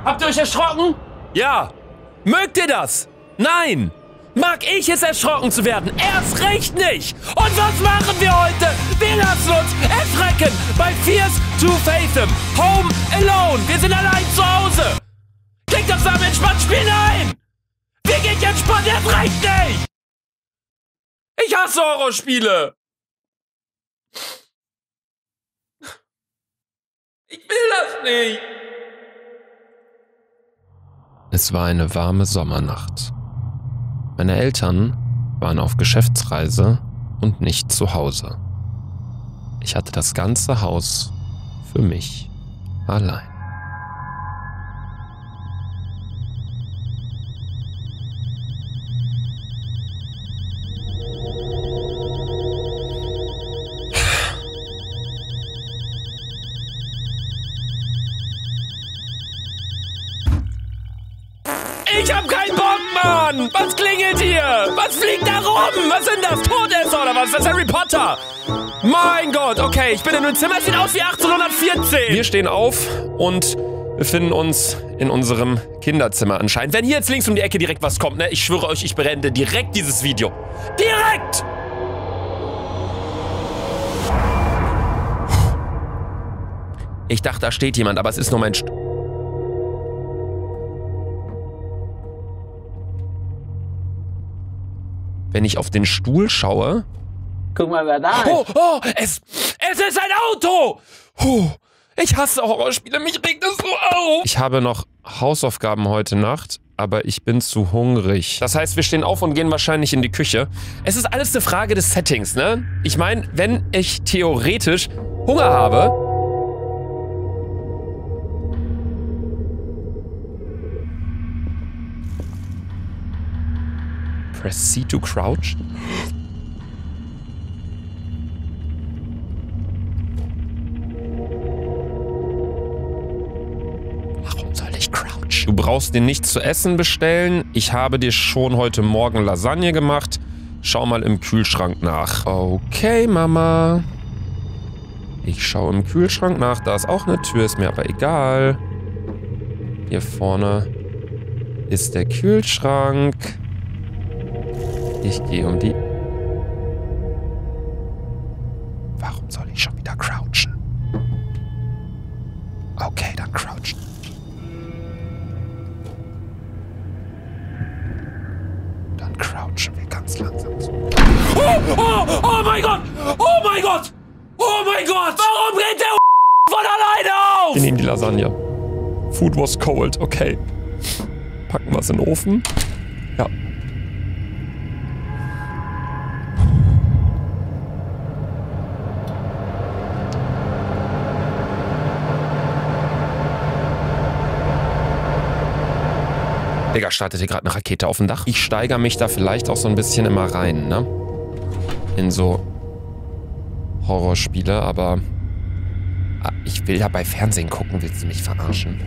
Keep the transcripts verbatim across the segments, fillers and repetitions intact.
Habt ihr euch erschrocken? Ja. Mögt ihr das? Nein. Mag ich es, erschrocken zu werden? Erst recht nicht. Und was machen wir heute? Wir lassen uns erschrecken bei Fears to Fathom. Home Alone. Wir sind allein zu Hause. Klingt das am entspannt Spiel? Nein. Wir gehen entspannt, erst recht nicht. Ich hasse Horrorspiele. Ich will das nicht. Es war eine warme Sommernacht. Meine Eltern waren auf Geschäftsreise und nicht zu Hause. Ich hatte das ganze Haus für mich allein. Ich hab keinen Bock, Mann! Was klingelt hier? Was fliegt da rum? Was sind das? Todesser oder was? Das ist Harry Potter! Mein Gott, okay, ich bin in einem Zimmer, es sieht aus wie achtzehnhundertvierzehn! Wir stehen auf und befinden uns in unserem Kinderzimmer anscheinend. Wenn hier jetzt links um die Ecke direkt was kommt, ne? Ich schwöre euch, ich beende direkt dieses Video. Direkt! Ich dachte, da steht jemand, aber es ist nur mein... St Wenn ich auf den Stuhl schaue... Guck mal, wer da ist. Oh, oh, es, es ist ein Auto! Oh, ich hasse Horrorspiele, mich regt das so auf. Ich habe noch Hausaufgaben heute Nacht, aber ich bin zu hungrig. Das heißt, wir stehen auf und gehen wahrscheinlich in die Küche. Es ist alles eine Frage des Settings, ne? Ich meine, wenn ich theoretisch Hunger habe... Press C to crouch. Warum soll ich crouch? Du brauchst dir nichts zu essen bestellen. Ich habe dir schon heute Morgen Lasagne gemacht. Schau mal im Kühlschrank nach. Okay, Mama. Ich schaue im Kühlschrank nach. Da ist auch eine Tür, ist mir aber egal. Hier vorne ist der Kühlschrank. Ich gehe um die... Warum soll ich schon wieder crouchen? Okay, dann crouchen. Dann crouchen wir ganz langsam zu. Oh, oh, oh mein Gott! Oh mein Gott! Oh mein Gott! Warum geht der von alleine auf? Wir nehmen die Lasagne. Food was cold, okay. Packen wir es in den Ofen. Ja. Digga, startet hier gerade eine Rakete auf dem Dach. Ich steigere mich da vielleicht auch so ein bisschen immer rein, ne? In so Horrorspiele, aber ich will ja bei Fernsehen gucken, willst du mich verarschen?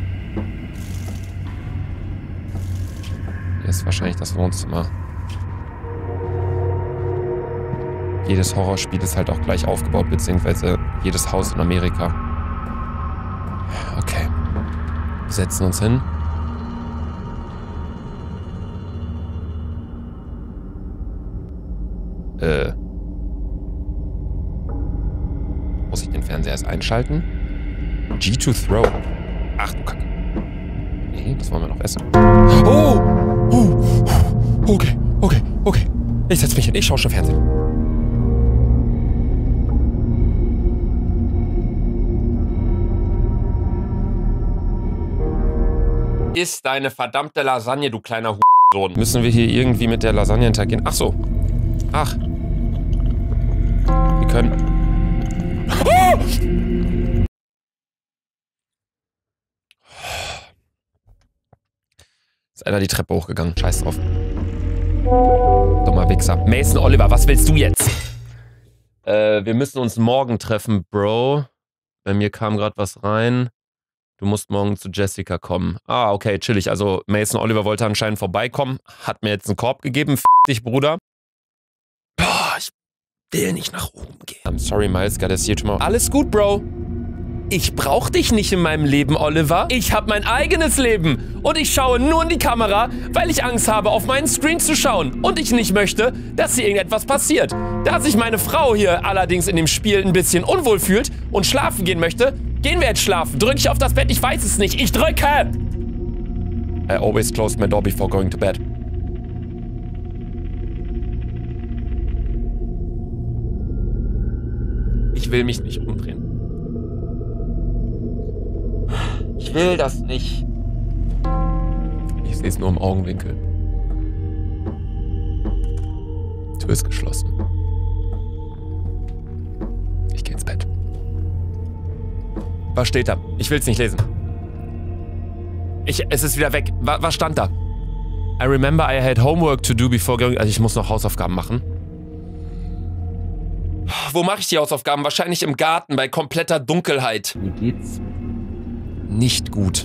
Hier ist wahrscheinlich das Wohnzimmer. Jedes Horrorspiel ist halt auch gleich aufgebaut, beziehungsweise jedes Haus in Amerika. Okay. Wir setzen uns hin. Äh. Muss ich den Fernseher erst einschalten? G to throw. Ach du Kacke. Nee, das wollen wir noch essen. Oh! Oh! Okay, okay, okay. Ich setz mich hin, ich schaue schon Fernsehen. Iss deine verdammte Lasagne, du kleiner Hurensohn. Müssen wir hier irgendwie mit der Lasagne interagieren? Ach so. Ach. Wir können... Oh! Ist einer die Treppe hochgegangen. Scheiß drauf. Dummer Wichser. Mason Oliver, was willst du jetzt? Äh, wir müssen uns morgen treffen, Bro. Bei mir kam gerade was rein. Du musst morgen zu Jessica kommen. Ah, okay, chillig. Also Mason Oliver wollte anscheinend vorbeikommen. Hat mir jetzt einen Korb gegeben. F*** dich, Bruder. Boah, ich will nicht nach oben gehen. I'm sorry, Miles, gotta see you tomorrow. Alles gut, Bro. Ich brauch dich nicht in meinem Leben, Oliver. Ich habe mein eigenes Leben. Und ich schaue nur in die Kamera, weil ich Angst habe, auf meinen Screen zu schauen. Und ich nicht möchte, dass hier irgendetwas passiert. Da sich meine Frau hier allerdings in dem Spiel ein bisschen unwohl fühlt und schlafen gehen möchte, gehen wir jetzt schlafen. Drücke ich auf das Bett? Ich weiß es nicht. Ich drücke! I always closed my door before going to bed. Ich will mich nicht umdrehen. Ich will das nicht. Ich sehe es nur im Augenwinkel. Die Tür ist geschlossen. Ich gehe ins Bett. Was steht da? Ich will es nicht lesen. Ich, es ist wieder weg. Was, was stand da? I remember I had homework to do before going... Also ich muss noch Hausaufgaben machen. Wo mache ich die Hausaufgaben? Wahrscheinlich im Garten, bei kompletter Dunkelheit. Mir geht's nicht gut.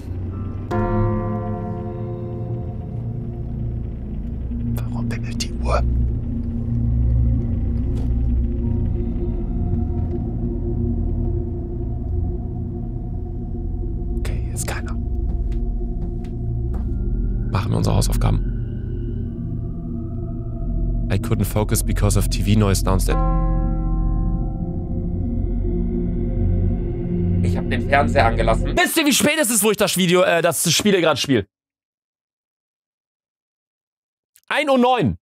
Warum bimmelt die Uhr? Okay, hier ist keiner. Machen wir unsere Hausaufgaben. I couldn't focus because of T V noise downstairs. Ich habe den Fernseher angelassen. Wisst ihr, wie spät es ist, wo ich das Video, äh, das Spiel gerade spiele? ein Uhr neun.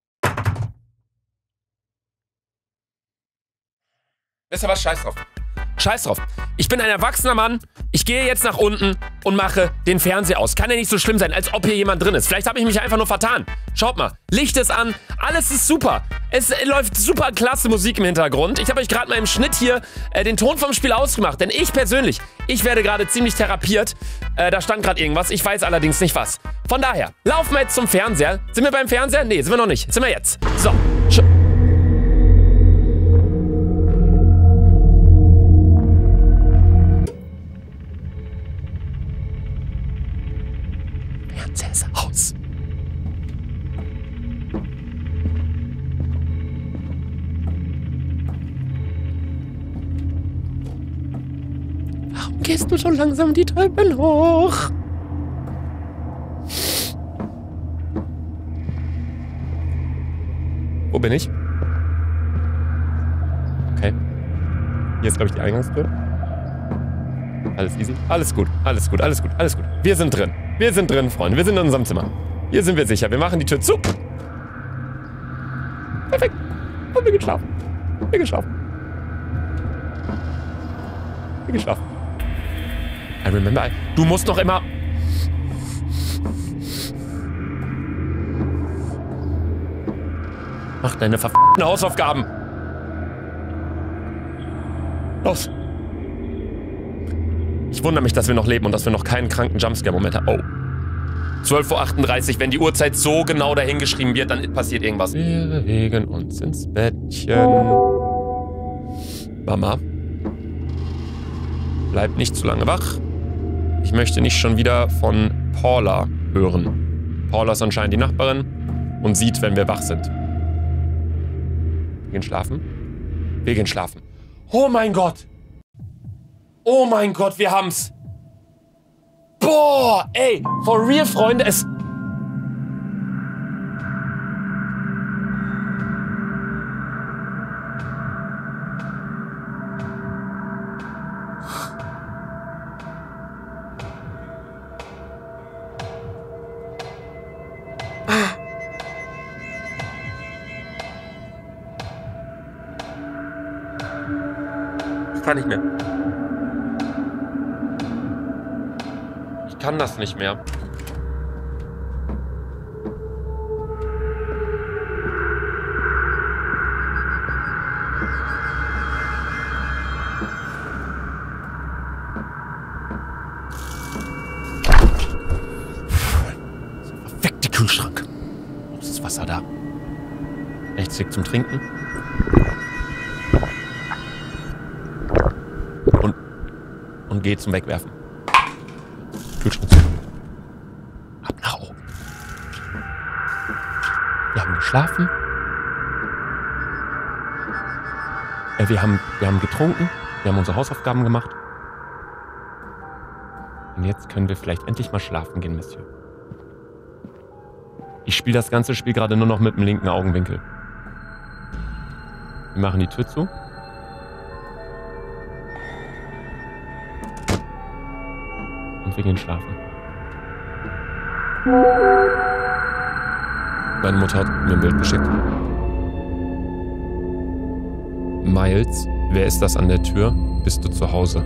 Wisst ihr was? Scheiß drauf. Scheiß drauf. Ich bin ein erwachsener Mann. Ich gehe jetzt nach unten und mache den Fernseher aus. Kann ja nicht so schlimm sein, als ob hier jemand drin ist. Vielleicht habe ich mich einfach nur vertan. Schaut mal. Licht ist an. Alles ist super. Es läuft super klasse Musik im Hintergrund. Ich habe euch gerade mal im Schnitt hier äh, den Ton vom Spiel ausgemacht. Denn ich persönlich, ich werde gerade ziemlich therapiert. Äh, da stand gerade irgendwas. Ich weiß allerdings nicht was. Von daher, laufen wir jetzt zum Fernseher. Sind wir beim Fernseher? Nee, sind wir noch nicht. Sind wir jetzt. So. Sch Haus. Warum gehst du so langsam die Treppen hoch? Wo bin ich? Okay. Hier ist, glaube ich, die Eingangstür. Alles easy. Alles gut, alles gut, alles gut, alles gut. Wir sind drin. Wir sind drin, Freunde. Wir sind in unserem Zimmer. Hier sind wir sicher. Wir machen die Tür zu. Perfekt. Und wir gehen schlafen. Wir gehen schlafen. Wir gehen schlafen. I remember I... Du musst noch immer... Mach deine verfickten Hausaufgaben. Los. Ich wundere mich, dass wir noch leben und dass wir noch keinen kranken Jumpscare-Moment haben. Oh. zwölf Uhr achtunddreißig, wenn die Uhrzeit so genau dahingeschrieben wird, dann passiert irgendwas. Wir legen uns ins Bettchen. Mama. Bleib nicht zu lange wach. Ich möchte nicht schon wieder von Paula hören. Paula ist anscheinend die Nachbarin und sieht, wenn wir wach sind. Wir gehen schlafen. Wir gehen schlafen. Oh mein Gott. Oh mein Gott, wir haben's. Boah, ey, for real, Freunde, es... Ich kann nicht mehr. Ich kann das nicht mehr. Verfickte Kühlschrank. Wo ist das Wasser da? Rechtsweg zum Trinken. Und, und geht zum Wegwerfen. Kühlschrank zu. Ab nach oben. Wir haben geschlafen. Äh, wir haben, wir haben getrunken. Wir haben unsere Hausaufgaben gemacht. Und jetzt können wir vielleicht endlich mal schlafen gehen, Monsieur. Ich spiele das ganze Spiel gerade nur noch mit dem linken Augenwinkel. Wir machen die Tür zu. Und wir gehen schlafen. Meine Mutter hat mir ein Bild geschickt. Miles, wer ist das an der Tür? Bist du zu Hause?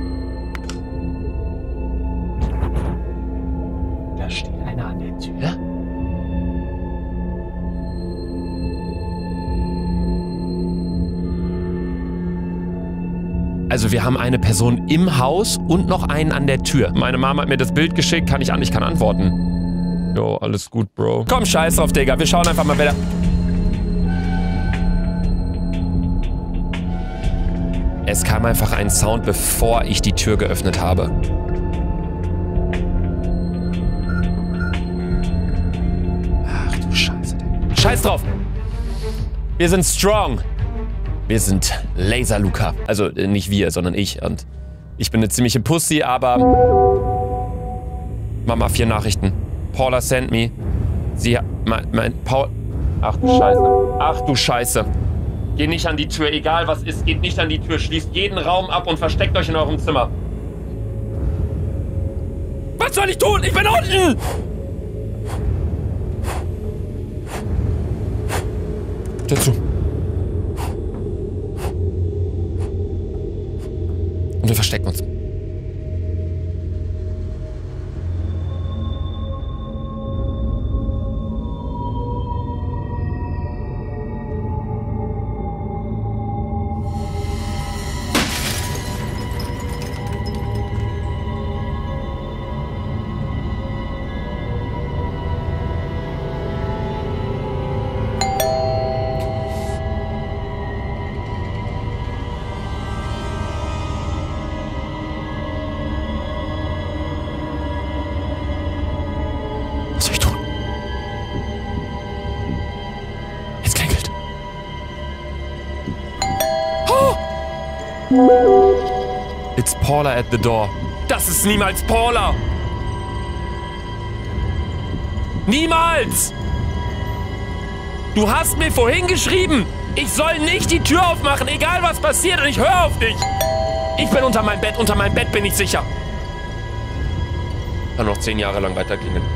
Da steht einer an der Tür. Also wir haben eine Person im Haus und noch einen an der Tür. Meine Mama hat mir das Bild geschickt, kann ich an, ich kann antworten. Jo, alles gut, Bro. Komm, scheiß drauf, Digga. Wir schauen einfach mal, wer da... Es kam einfach ein Sound, bevor ich die Tür geöffnet habe. Ach du Scheiße, Digga. Scheiß drauf! Wir sind strong. Wir sind Laser Luca. Also äh, nicht wir, sondern ich. Und ich bin eine ziemliche Pussy, aber... Mama, vier Nachrichten. Paula sent me. Sie hat... Mein, mein... Paul... Ach du Scheiße. Ach du Scheiße. Geh nicht an die Tür, egal was ist, geht nicht an die Tür. Schließt jeden Raum ab und versteckt euch in eurem Zimmer. Was soll ich tun? Ich bin unten! Tür zu. Und wir verstecken uns. It's Paula at the door. Das ist niemals Paula! Niemals! Du hast mir vorhin geschrieben, ich soll nicht die Tür aufmachen, egal was passiert, und ich höre auf dich! Ich bin unter meinem Bett, unter meinem Bett bin ich sicher. Kann noch zehn Jahre lang weiter klingeln.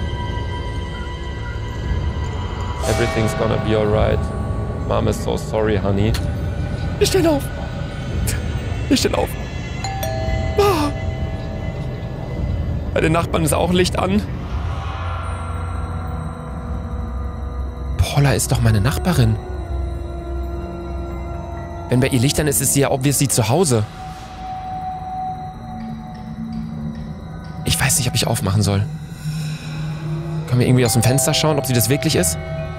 Everything's gonna be alright. Mom is so sorry, honey. Ich steh auf! Ich steh auf! Ah. Bei den Nachbarn ist auch Licht an. Paula ist doch meine Nachbarin. Wenn bei ihr Licht an ist, ist sie ja obviously zu Hause. Ich weiß nicht, ob ich aufmachen soll. Können wir irgendwie aus dem Fenster schauen, ob sie das wirklich ist?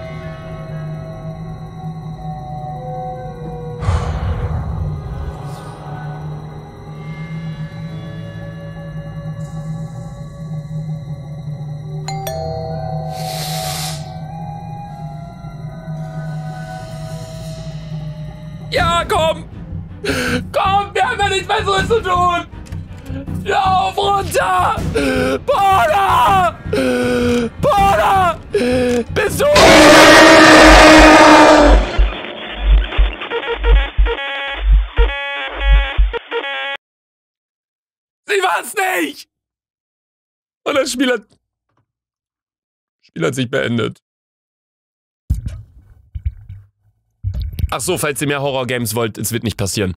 Ja, komm! Komm, wir haben ja nichts Besseres zu tun! Lauf runter! Paula! Paula! Bist du... Sie war's nicht! Und das Spiel hat... Das Spiel hat sich beendet. Ach so, falls ihr mehr Horror-Games wollt, es wird nicht passieren.